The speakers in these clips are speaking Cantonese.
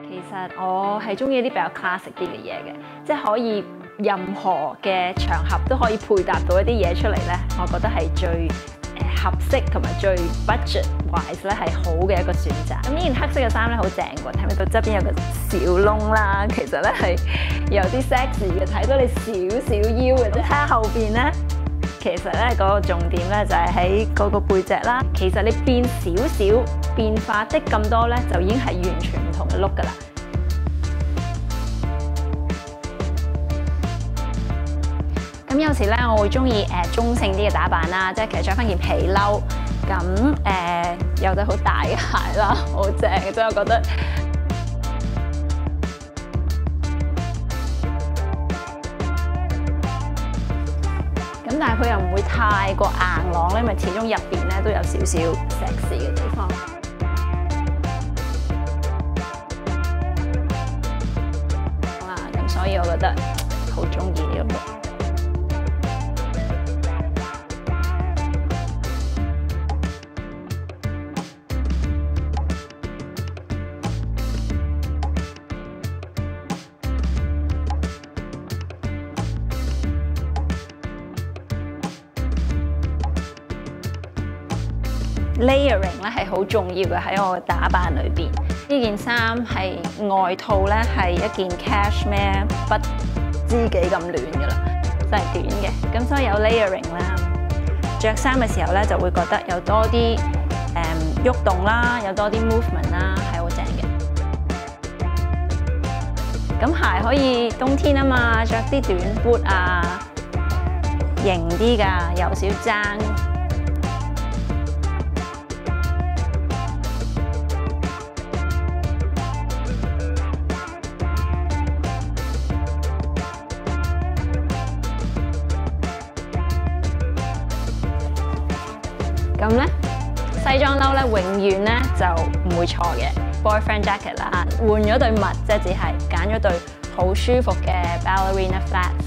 其實我係中意啲比較 classic 啲嘅嘢嘅，即係可以任何嘅場合都可以配搭到一啲嘢出嚟咧。我覺得係最合適同埋最 budget wise 咧係好嘅一個選擇。咁呢件黑色嘅衫咧好正喎，睇唔睇到側邊有個小窿啦？其實咧係有啲 sexy 嘅，睇到你少少腰嘅啫。睇下後邊咧，其實咧嗰個重點咧就係喺嗰個背脊啦。其實你變少少變化的咁多咧，就已經係完全唔同嘅 look 㗎啦。咁有時咧，我會中意中性啲嘅打扮啦，即係其實着翻件皮褸，咁有對好大嘅鞋啦，好正嘅，所以我覺得。咁但係佢又唔會太過硬朗咧，因為始終入邊咧都有少少 sexy 嘅地方。啦，咁所以我覺得好中意呢個 look。Layering 咧係好重要嘅喺我嘅打扮裏邊。呢件衫係外套咧係一件 cashmere 不知幾咁暖㗎啦，真係短嘅。咁所以有 layering 啦，着衫嘅時候咧就會覺得有多啲喐動啦，有多啲 movement 啦，係好正嘅。咁鞋可以冬天啊嘛，着啲短 boot 啊，型啲㗎，有少爭。咁咧，西裝褸咧永遠咧就唔會錯嘅 boyfriend jacket 啦，換咗對襪啫，只係揀咗對好舒服嘅 ballerina flats。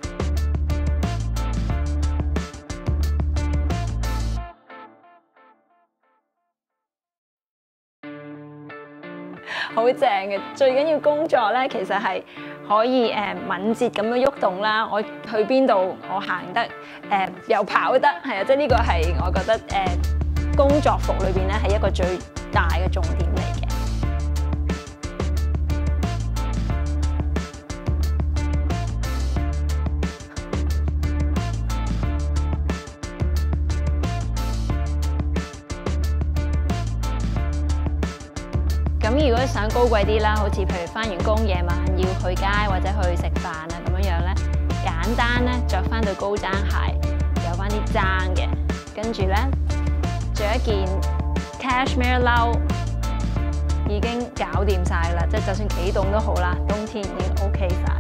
好正嘅，最緊要工作咧，其實係可以敏捷咁樣喐動啦。我去邊度，我行得又跑得，係啊，即係呢個係我覺得工作服裏邊咧係一個最大嘅重點嚟嘅。咁如果想高貴啲啦，好似譬如返完工夜晚要去街或者去食飯啊咁樣樣咧，簡單咧着翻對高踭鞋，有翻啲踭嘅，跟住咧着一件 cashmere 褸，已經搞掂晒啦，即係就算幾凍都好啦，冬天已經 OK 晒。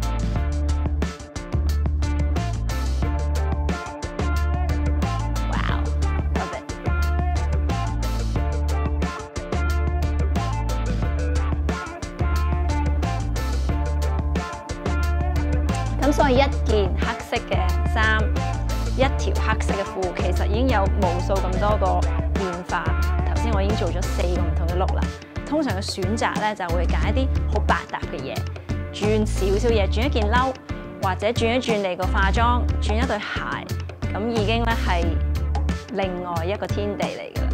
咁所以一件黑色嘅衫，一條黑色嘅褲，其實已經有無數咁多個變化。頭先我已經做咗4個唔同嘅 look 啦。通常嘅選擇咧就會揀一啲好百搭嘅嘢，轉少少嘢，轉一件褸，或者轉一轉你個化妝，轉一對鞋，咁已經咧係另外一個天地嚟㗎啦。